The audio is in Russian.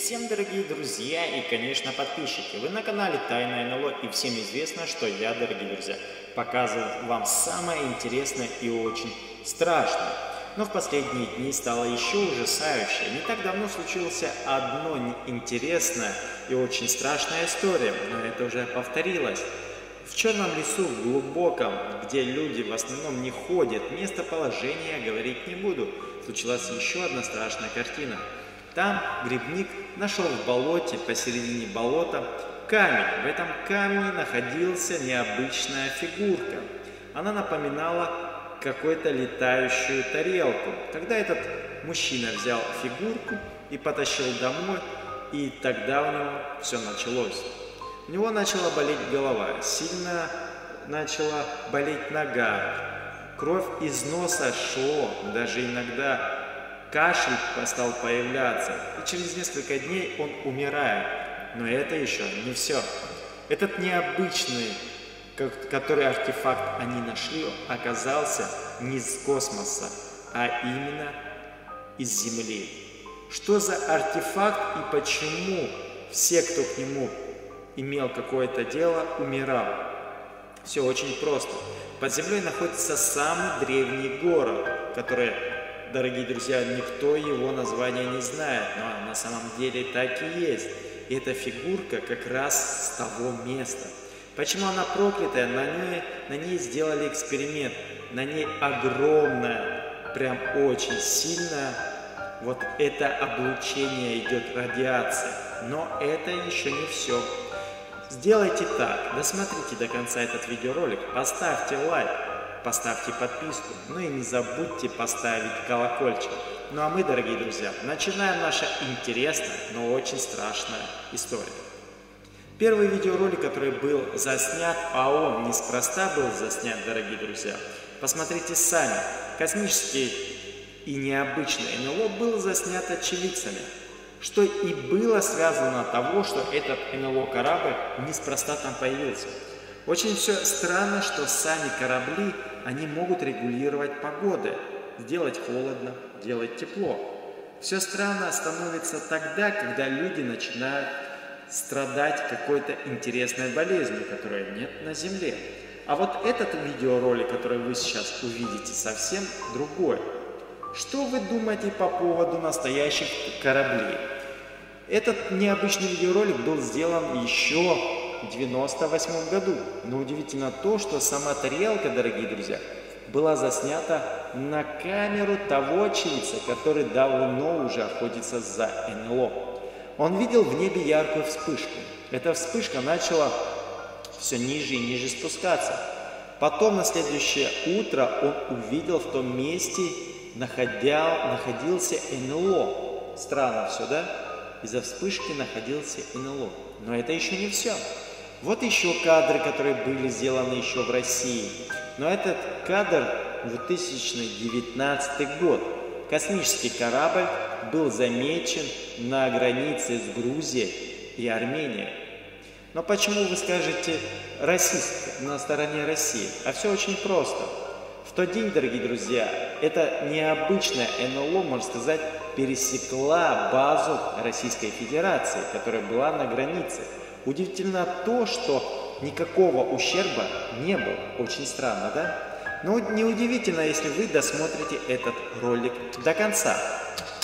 всем, дорогие друзья и, конечно, подписчики! Вы на канале Тайна НЛО, и всем известно, что я, дорогие друзья, показываю вам самое интересное и очень страшное. Но в последние дни стало еще ужасающее. Не так давно случилась одна интересная и очень страшная история, но это уже повторилось. В черном лесу, в глубоком, где люди в основном не ходят, местоположение говорить не буду, случилась еще одна страшная картина. Там грибник нашел в болоте, посередине болота, камень. В этом камне находилась необычная фигурка. Она напоминала какую-то летающую тарелку. Тогда этот мужчина взял фигурку и потащил домой, и тогда у него все началось. У него начала болеть голова, сильно начала болеть нога, кровь из носа шло, даже иногда кашель стал появляться, и через несколько дней он умирает. Но это еще не все. Этот необычный, который артефакт они нашли, оказался не из космоса, а именно из Земли. Что за артефакт и почему все, кто к нему имел какое-то дело, умирал? Все очень просто. Под землей находится самый древний город, который, дорогие друзья, никто его названия не знает, но на самом деле так и есть. И эта фигурка как раз с того места. Почему она проклятая? На ней сделали эксперимент. На ней огромная, прям очень сильная, вот это облучение идет, радиация. Но это еще не все. Сделайте так, досмотрите до конца этот видеоролик, поставьте лайк, поставьте подписку, ну и не забудьте поставить колокольчик. Ну а мы, дорогие друзья, начинаем наша интересная, но очень страшная история. Первый видеоролик, который был заснят, а он неспроста был заснят, дорогие друзья, посмотрите сами, космический и необычный НЛО был заснят очевидцами, что и было связано от того, что этот НЛО корабль неспроста там появился. Очень все странно, что сами корабли, они могут регулировать погоды, сделать холодно, делать тепло. Все странно становится тогда, когда люди начинают страдать какой-то интересной болезнью, которой нет на Земле. А вот этот видеоролик, который вы сейчас увидите, совсем другой. Что вы думаете по поводу настоящих кораблей? Этот необычный видеоролик был сделан еще в 1998 году. Но удивительно то, что сама тарелка, дорогие друзья, была заснята на камеру того очевидца, который давно уже охотится за НЛО. Он видел в небе яркую вспышку. Эта вспышка начала все ниже и ниже спускаться. Потом на следующее утро он увидел в том месте, находился НЛО. Странно все, да? Из-за вспышки находился НЛО. Но это еще не все. Вот еще кадры, которые были сделаны еще в России. Но этот кадр 2019 год. Космический корабль был замечен на границе с Грузией и Арменией. Но почему вы скажете на стороне России? А все очень просто. В тот день, дорогие друзья, эта необычная НЛО, можно сказать, пересекла базу Российской Федерации, которая была на границе. Удивительно то, что никакого ущерба не было. Очень странно, да? Но неудивительно, если вы досмотрите этот ролик до конца.